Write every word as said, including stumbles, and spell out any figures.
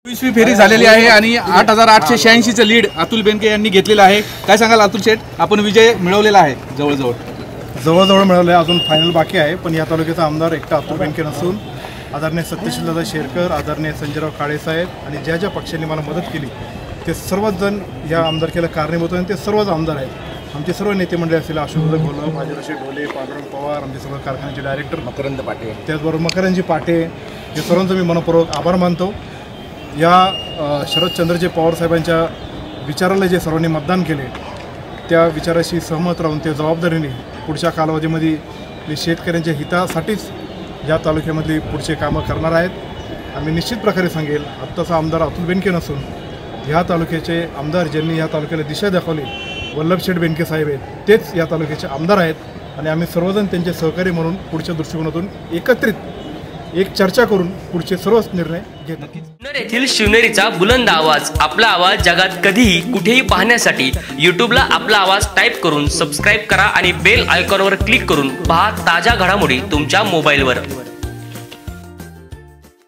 वीसवी फेरी झालेली आहे आणि आठ हजार आठशे शहाऐंशीचं लीड अतुल बेनके यांनी घेतलेलं आहे। काय सांगाल अतुल शेठ, आपण विजय मिळवलेला आहे? जवळजवळ जवळजवळ मिळवलं आहे, अजून फायनल बाकी आहे। पण या तालुक्याचा आमदार एकटा अतुल बेनके नसून आदरणीय सत्यशीलदादा शेरकर, आदरणीय संजयराव काळे साहेब आणि ज्या ज्या पक्षांनी मला मदत केली ते सर्वच जण या आमदारकीला कारणीभूत आहेत। ते सर्वच आमदार आहेत। आमचे सर्व नेते मंडळी असतील, अशोकदादा गोलव, माजीराव ढोले, पांडुरंग पवार, आमचे सर्व कारखान्याचे डायरेक्टर मकरंद पाटे, त्याचबरोबर मकरंजी पाटे, हे सर्वांचं मी मनपूर्वक आभार मानतो। या शरदचंद्रजी पवार साहेबांच्या विचाराला जे सर्वांनी मतदान केले त्या विचाराशी सहमत राहून ते जबाबदारीने पुढच्या कालावधीमध्ये मी शेतकऱ्यांच्या हितासाठीच या तालुक्यामधली पुढचे कामं करणार आहेत। आम्ही निश्चित प्रकारे सांगेल, आत्ताचा आमदार अतुल बेनके नसून ह्या तालुक्याचे आमदार ज्यांनी या तालुक्याला दिशा दाखवली वल्लभशेठ बेनके साहेब आहेत, तेच या तालुक्याचे आमदार आहेत। आणि आम्ही सर्वजण त्यांचे सहकारी म्हणून पुढच्या दृष्टिकोनातून एकत्रित एक चर्चा करून पुढचे सर्वच निर्णय घेत। जुन्नर येथील शिवनेरीचा बुलंद आवाज, आपला आवाज जगात कधीही कुठेही पाहण्यासाठी यूट्यूबला आपला आवाज टाईप करून सबस्क्राईब करा आणि बेल आयकॉनवर क्लिक करून पहा ताज्या घडामोडी तुमच्या मोबाईलवर।